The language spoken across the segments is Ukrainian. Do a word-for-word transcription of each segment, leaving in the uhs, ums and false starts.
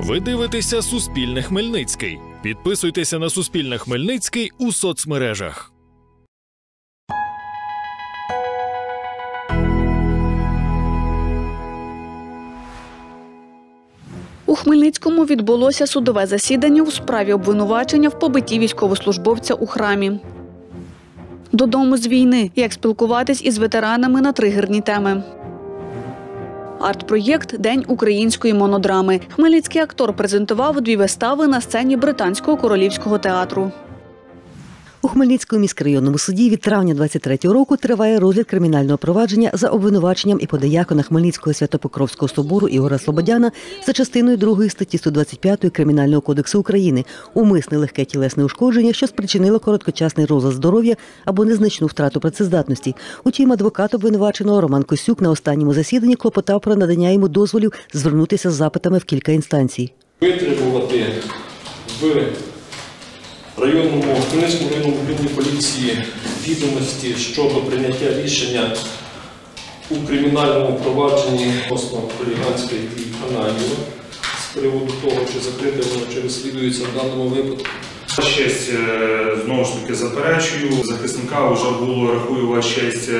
Ви дивитеся Суспільне Хмельницький. Підписуйтеся на Суспільне Хмельницький у соцмережах. У Хмельницькому відбулося судове засідання у справі обвинувачення в побитті військовослужбовця у храмі. Додому з війни. Як спілкуватись із ветеранами на тригерні теми. Арт-проєкт «День української монодрами». Хмельницький актор презентував дві вистави на сцені Британського королівського театру. У Хмельницькому міськрайонному суді від травня двадцять третього року триває розгляд кримінального провадження за обвинуваченням іподиякона Хмельницького Свято-Покровського собору Ігоря Слободяна за частиною другої статті сто двадцять п'ять Кримінального кодексу України «Умисне легке тілесне ушкодження, що спричинило короткочасний розлад здоров'я або незначну втрату працездатності». Утім, адвокат обвинуваченого Роман Косюк на останньому засіданні клопотав про надання йому дозволів звернутися з запитами в кілька інстанцій. Витребувати в районному, Хмельницькому районному управлінні поліції відомості щодо прийняття рішення у кримінальному провадженні відносно хуліганської дії Ананіва з приводу того, чи закрите воно, чи розслідується в даному випадку. Честь, знову ж таки, заперечую. Захисника вже було, рахую, ваша честь,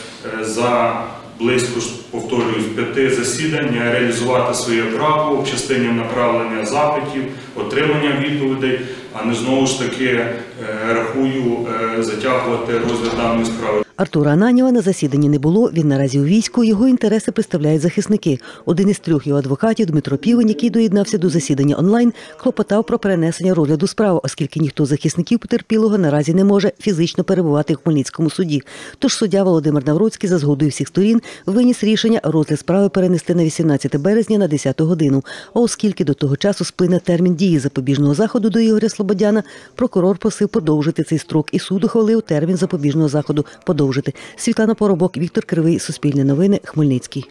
за близько, повторююсь, п'яти засідань реалізувати своє право в частині направлення запитів, отримання відповідей, а не знову ж таки, рахую, затягувати розгляд даної справи. Артура Ананіва на засіданні не було, він наразі у війську, його інтереси представляють захисники. Один із трьох його адвокатів, Дмитро Півень, який доєднався до засідання онлайн, клопотав про перенесення розгляду справи, оскільки ніхто з захисників потерпілого наразі не може фізично перебувати в Хмельницькому суді. Тож суддя Володимир Навроцький за згодою всіх сторін виніс рішення розгляд справи перенести на вісімнадцяте березня на десяту годину. А оскільки до того часу сплине термін дії запобіжного заходу до Ігоря Слободяна, прокурор просив подовжити цей строк і суд ухвалив термін запобіжного заходу подовжити. Світлана Поробок, Віктор Кривий, Суспільне новини, Хмельницький.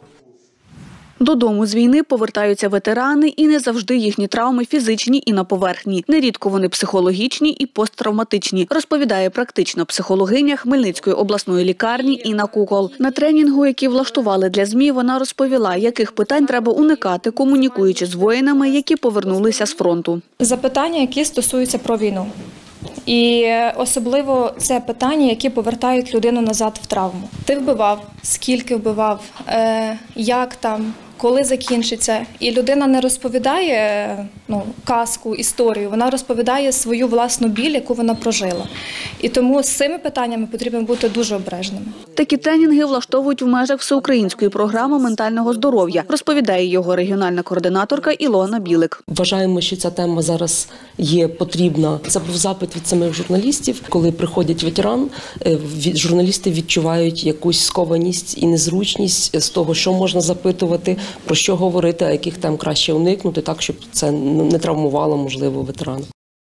Додому з війни повертаються ветерани, і не завжди їхні травми фізичні і на поверхні. Нерідко вони психологічні і посттравматичні, розповідає практична психологиня Хмельницької обласної лікарні Інна Кукол. На тренінгу, який влаштували для ЗМІ, вона розповіла, яких питань треба уникати, комунікуючи з воїнами, які повернулися з фронту. Запитання, які стосуються про війну. І особливо це питання, які повертають людину назад в травму. Ти вбивав, скільки вбивав, е, як там, коли закінчиться. І людина не розповідає ну, казку, історію, вона розповідає свою власну біль, яку вона прожила. І тому з цими питаннями потрібно бути дуже обережними. Такі тренінги влаштовують в межах всеукраїнської програми ментального здоров'я, розповідає його регіональна координаторка Ілона Білик. Вважаємо, що ця тема зараз є потрібна. Це був запит від самих журналістів. Коли приходять ветеран, журналісти відчувають якусь скованість і незручність з того, що можна запитувати, про що говорити, а яких тем краще уникнути, так, щоб це не травмувало, можливо, ветерана.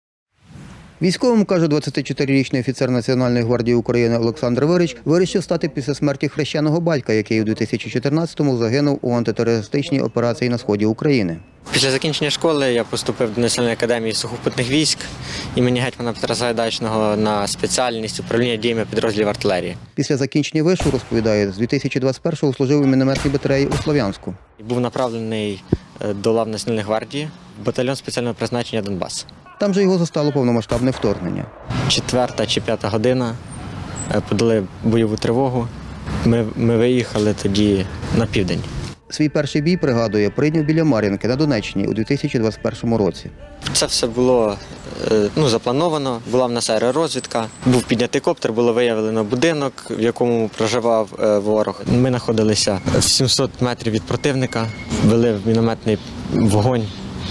Військовим, каже двадцятичотирирічний офіцер Національної гвардії України Олександр Вирич, вирішив стати після смерті хрещеного батька, який у дві тисячі чотирнадцятому загинув у антитерористичній операції на сході України. Після закінчення школи я поступив до Національної академії сухопутних військ імені гетьмана Петра Сагайдачного на спеціальність управління діями підрозділів артилерії. Після закінчення вишу, розповідає, з дві тисячі двадцять першого служив у мінометній батареї у Слов'янську. Був направлений до лав Національної гвардії в батальйон спеціального призначення «Донбас». Там же його застало повномасштабне вторгнення. Четверта чи п'ята година, подали бойову тривогу. Ми, ми виїхали тоді на південь. Свій перший бій, пригадує, прийняв біля Мар'їнки на Донеччині у дві тисячі двадцять першому році. Це все було ну, заплановано, була в нас аеророзвідка, був піднятий коптер, було виявлено будинок, в якому проживав ворог. Ми знаходилися в сімсот метрів від противника, вели мінометний вогонь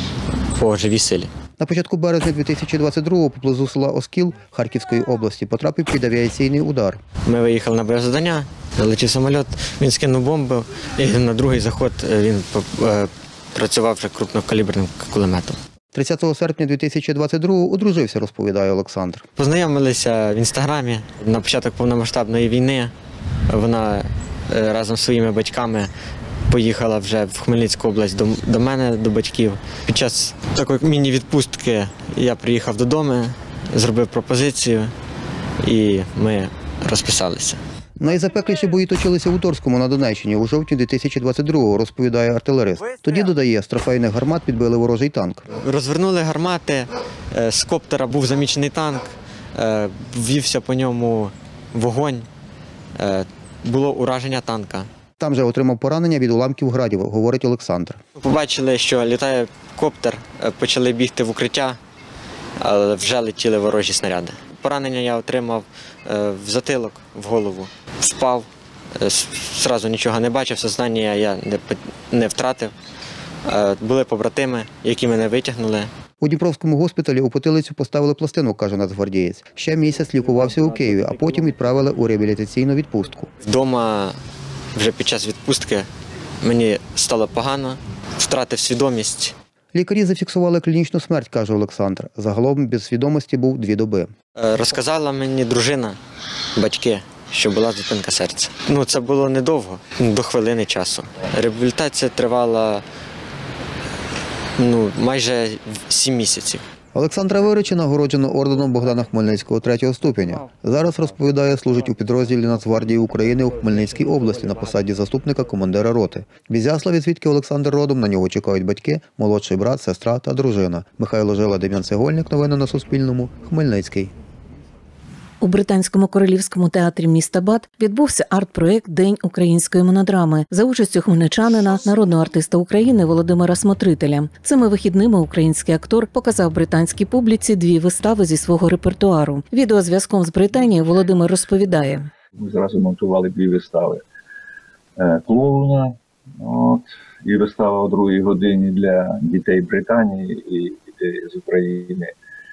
по живій силі. На початку березня дві тисячі двадцять другого поблизу села Оскіл Харківської області потрапив під авіаційний удар. Ми виїхали на боєзавдання, летів самоліт, він скинув бомбу, і на другий заход він працював вже крупнокаліберним кулеметом. тридцятого серпня дві тисячі двадцять другого одружився, розповідає Олександр. Познайомилися в Інстаграмі. На початок повномасштабної війни вона разом з своїми батьками поїхала вже в Хмельницьку область до, до мене, до батьків. Під час такої міні-відпустки я приїхав додому, зробив пропозицію і ми розписалися. Найзапекліші бої точилися у Торському на Донеччині у жовтні дві тисячі двадцять другого, розповідає артилерист. Тоді, додає, з трофейних гармат підбили ворожий танк. Розвернули гармати, з коптера був замічений танк, ввівся по ньому вогонь, було ураження танка. Там же отримав поранення від уламків градів, говорить Олександр. Побачили, що літає коптер, почали бігти в укриття, але вже летіли ворожі снаряди. Поранення я отримав в затилок, в голову. Впав, одразу нічого не бачив, сознання я не, не втратив. Були побратими, які мене витягнули. У Дніпровському госпіталі у потилицю поставили пластину, каже нацгвардієць. Ще місяць лікувався у Києві, а потім відправили у реабілітаційну відпустку. Вдома вже під час відпустки мені стало погано, втратив свідомість. Лікарі зафіксували клінічну смерть, каже Олександр. Загалом без свідомості був дві доби. Розказала мені дружина, батьки, що була зупинка серця. Ну, це було недовго, до хвилини часу. Реабілітація тривала ну, майже сім місяців. Олександра Вирича нагороджено орденом Богдана Хмельницького третього ступеня. Зараз, розповідає, служить у підрозділі Нацгвардії України у Хмельницькій області на посаді заступника командира роти. В Ізяславі, звідки Олександр родом, на нього чекають батьки, молодший брат, сестра та дружина. Михайло Жила, Дем'ян Цегольник. Новини на Суспільному. Хмельницький. У Британському королівському театрі міста Бат відбувся арт-проєкт «День української монодрами» за участю хмельничанина, народного артиста України Володимира Смотрителя. Цими вихідними український актор показав британській публіці дві вистави зі свого репертуару. Відеозв'язком з Британією Володимир розповідає. Ми зразу монтували дві вистави клоуна, от, і вистава о другій годині для дітей Британії і дітей з України.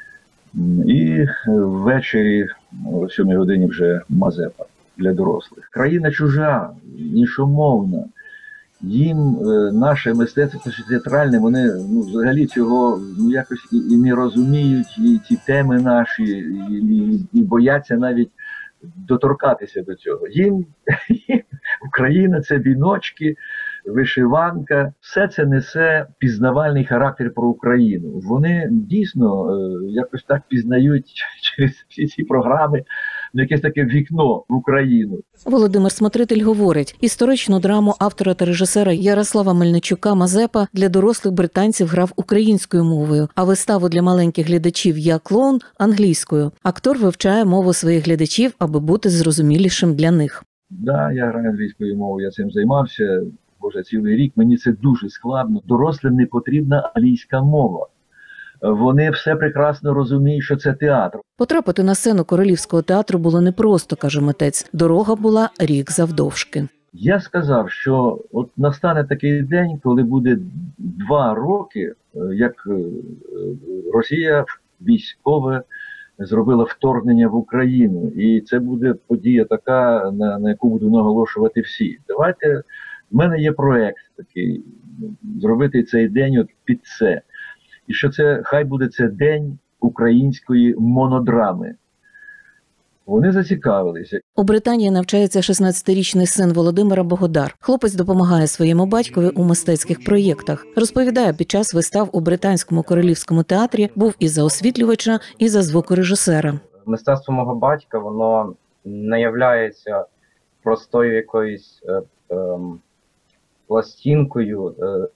І ввечері о сьомій годині вже Мазепа для дорослих. Країна чужа, іншомовна. Їм е, наше мистецтво театральне, вони ну, взагалі цього ну, якось і, і не розуміють, і ці теми наші, і, і, і бояться навіть доторкатися до цього. Їм, їм Україна – це віночки, вишиванка, все це несе пізнавальний характер про Україну. Вони дійсно е, якось так пізнають через всі ці програми якесь таке вікно в Україну. Володимир Смотритель говорить, історичну драму автора та режисера Ярослава Мельничука «Мазепа» для дорослих британців грав українською мовою, а виставу для маленьких глядачів «Я клоун» – англійською. Актор вивчає мову своїх глядачів, аби бути зрозумілішим для них. Так, да, я граю англійською мовою, я цим займався. Боже, цілий рік, мені це дуже складно. Дорослим не потрібна англійська мова. Вони все прекрасно розуміють, що це театр. Потрапити на сцену Королівського театру було непросто, каже митець. Дорога була рік завдовжки. Я сказав, що от настане такий день, коли буде два роки, як Росія військове зробила вторгнення в Україну. І це буде подія така, на, на яку буду наголошувати всі. Давайте... У мене є проєкт такий, зробити цей день от під це. І що це, хай буде це день української монодрами. Вони зацікавилися. У Британії навчається шістнадцятирічний син Володимира Богодар. Хлопець допомагає своєму батькові у мистецьких проєктах. Розповідає, під час вистав у Британському королівському театрі був і за освітлювача, і за звукорежисера. Мистецтво мого батька, воно не являється простою якоюсь е, е, пластинкою,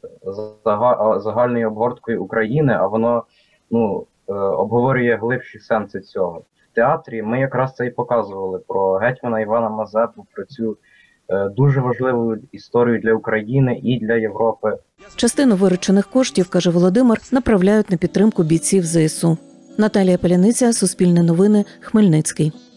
загальною обгорткою України, а воно ну, обговорює глибші сенси цього. В театрі ми якраз це і показували про гетьмана Івана Мазепу, про цю дуже важливу історію для України і для Європи. Частину виручених коштів, каже Володимир, направляють на підтримку бійців зе ес у. Наталія Паляниця, Суспільне новини, Хмельницький.